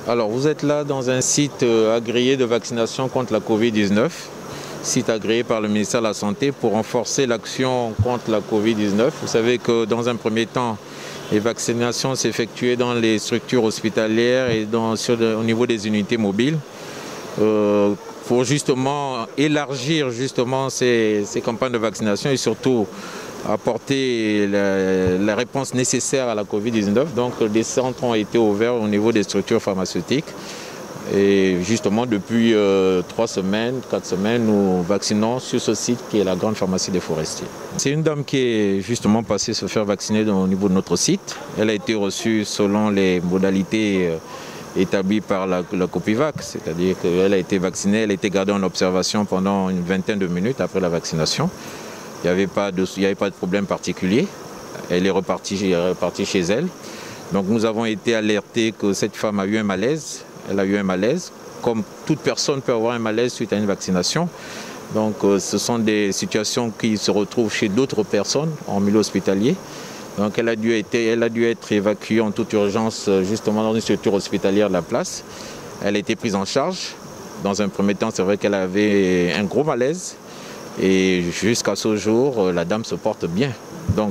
Alors, vous êtes là dans un site agréé de vaccination contre la Covid-19, site agréé par le ministère de la Santé pour renforcer l'action contre la Covid-19. Vous savez que dans un premier temps, les vaccinations s'effectuaient dans les structures hospitalières et au niveau des unités mobiles pour justement élargir ces campagnes de vaccination et surtout apporter la réponse nécessaire à la Covid-19. Donc des centres ont été ouverts au niveau des structures pharmaceutiques. Et justement, depuis 3 semaines, 4 semaines, nous vaccinons sur ce site qui est la grande pharmacie des Forestiers. C'est une dame qui est justement passée se faire vacciner au niveau de notre site. Elle a été reçue selon les modalités établies par la Copivac, c'est-à-dire qu'elle a été vaccinée, elle a été gardée en observation pendant une vingtaine de minutes après la vaccination. Il n'y avait pas de problème particulier. Elle est repartie chez elle. Donc nous avons été alertés que cette femme a eu un malaise. Elle a eu un malaise, comme toute personne peut avoir un malaise suite à une vaccination. Donc ce sont des situations qui se retrouvent chez d'autres personnes en milieu hospitalier. Donc elle a dû être évacuée en toute urgence justement dans une structure hospitalière de la place. Elle a été prise en charge. Dans un premier temps, c'est vrai qu'elle avait un gros malaise. Et jusqu'à ce jour, la dame se porte bien. Donc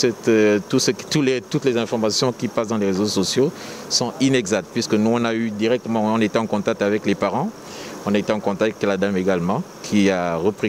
toutes les informations qui passent dans les réseaux sociaux sont inexactes, puisque nous on était en contact avec les parents, on était en contact avec la dame également, qui a repris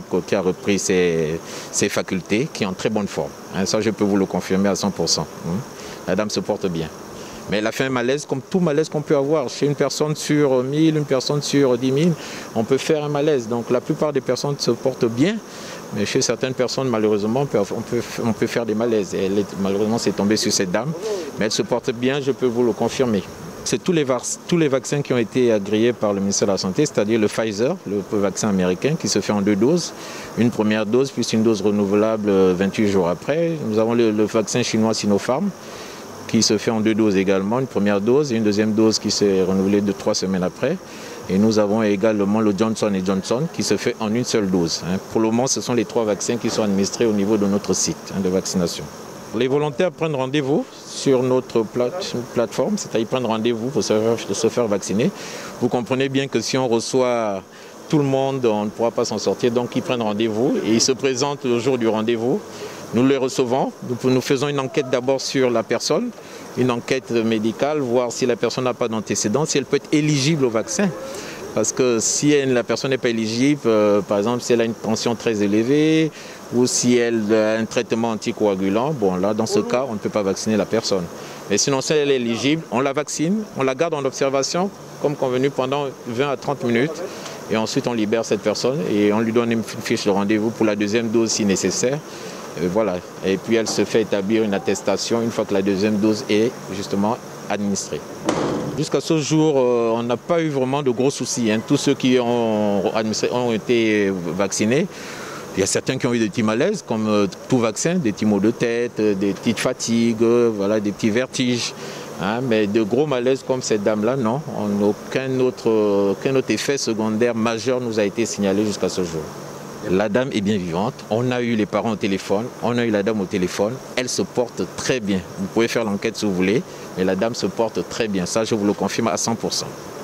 ses facultés, qui est en très bonne forme. Ça, je peux vous le confirmer à 100%. La dame se porte bien. Mais elle a fait un malaise comme tout malaise qu'on peut avoir. Chez une personne sur 1000, une personne sur 10 000, on peut faire un malaise. Donc la plupart des personnes se portent bien, mais chez certaines personnes, malheureusement, on peut faire des malaises. Et malheureusement, c'est tombé sur cette dame. Mais elle se porte bien, je peux vous le confirmer. C'est tous les vaccins qui ont été agréés par le ministère de la Santé, c'est-à-dire le Pfizer, le vaccin américain, qui se fait en 2 doses. Une première dose, puis une dose renouvelable 28 jours après. Nous avons le vaccin chinois Sinopharm, qui se fait en 2 doses également, une première dose et une deuxième dose qui s'est renouvelée 3 semaines après. Et nous avons également le Johnson & Johnson qui se fait en une seule dose. Pour le moment, ce sont les 3 vaccins qui sont administrés au niveau de notre site de vaccination. Les volontaires prennent rendez-vous sur notre plateforme, c'est-à-dire prendre rendez-vous pour se faire vacciner. Vous comprenez bien que si on reçoit tout le monde, on ne pourra pas s'en sortir, donc ils prennent rendez-vous et ils se présentent le jour du rendez-vous. Nous les recevons, nous faisons une enquête d'abord sur la personne, une enquête médicale, voir si la personne n'a pas d'antécédents, si elle peut être éligible au vaccin. Parce que si la personne n'est pas éligible, par exemple si elle a une tension très élevée ou si elle a un traitement anticoagulant, bon là dans ce cas on ne peut pas vacciner la personne. Mais sinon si elle est éligible, on la vaccine, on la garde en observation comme convenu pendant 20 à 30 minutes. Et ensuite on libère cette personne et on lui donne une fiche de rendez-vous pour la deuxième dose si nécessaire. Voilà. Et puis elle se fait établir une attestation une fois que la deuxième dose est justement administrée. Jusqu'à ce jour, on n'a pas eu vraiment de gros soucis. Tous ceux qui ont été vaccinés, il y a certains qui ont eu des petits malaises, comme tout vaccin, des petits maux de tête, des petites fatigues, voilà, des petits vertiges. Mais de gros malaises comme cette dame-là, non. Aucun autre effet secondaire majeur nous a été signalé jusqu'à ce jour. La dame est bien vivante, on a eu les parents au téléphone, on a eu la dame au téléphone, elle se porte très bien. Vous pouvez faire l'enquête si vous voulez, mais la dame se porte très bien, ça je vous le confirme à 100%.